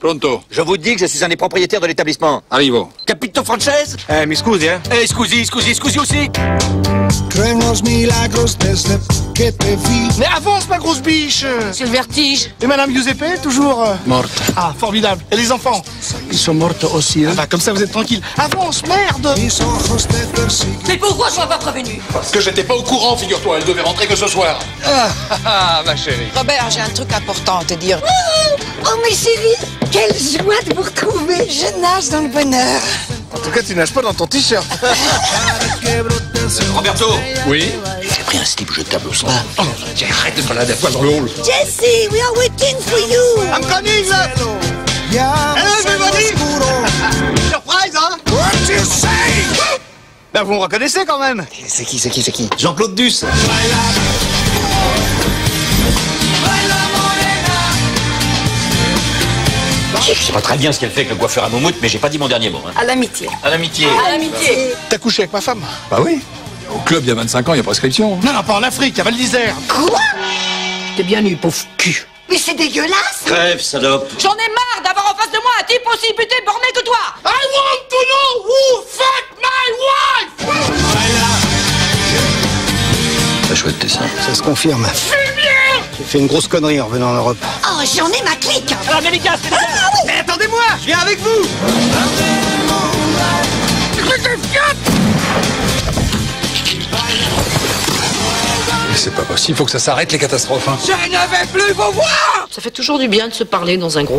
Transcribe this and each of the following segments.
Pronto. Je vous dis que je suis un des propriétaires de l'établissement. Arrivo. Capito Frances? Mi scusi, eh? Scusi aussi. Creen los milagros desde que te vi. Mais avance, ma grosse biche! C'est le vertige. Et Madame Giuseppe, toujours Morte. Ah, formidable. Et les enfants? Ils sont mortes aussi, hein? Ah bah, comme ça, vous êtes tranquille. Avance, merde! Mis ojos te persiguen. Mais pourquoi je m'en pas prévenu? Parce que j'étais pas au courant, figure-toi. Elle devait rentrer que ce soir. Ma chérie. Robert, j'ai un truc important à te dire. Oh, mes chéris, quelle joie de vous retrouver. Je nage dans le bonheur. En tout cas, tu nages pas dans ton t-shirt. Roberto. Oui. J'ai pris un slip jetable au spa. Tiens, arrête de te balader à poil dans le hall. Jesse, we are waiting for you. I'm coming, là! Ya Hello, everybody! oscuro. Surprise, hein? What you say? Bah, vous me reconnaissez quand même. C'est qui? Jean-Claude Duss. Je sais pas très bien ce qu'elle fait avec le coiffeur à moumoute, mais j'ai pas dit mon dernier mot. Hein. À l'amitié. À l'amitié. À l'amitié. T'as couché avec ma femme? Bah oui. Au club, il y a 25 ans, il y a prescription. Non, pas en Afrique, à Val d'Isère. Quoi? T'es bien nu, pauvre cul. Mais c'est dégueulasse. Crève, salope. J'en ai marre d'avoir en face de moi un type aussi buté borné que toi. I want to know who fucked my wife! Pas chouette, t'es ça. Ça se confirme. J'ai fait une grosse connerie en revenant en Europe. Oh, j'en ai ma clique. Alors, délicat, c'est Mais attendez-moi, je viens avec vous! Mais c'est pas possible, faut que ça s'arrête les catastrophes, hein. Je ne vais plus vous voir! Ça fait toujours du bien de se parler dans un groupe.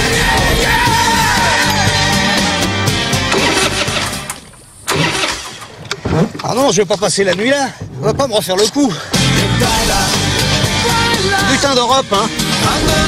Ah non, je vais pas passer la nuit là. On va pas me refaire le coup. Putain d'Europe, hein.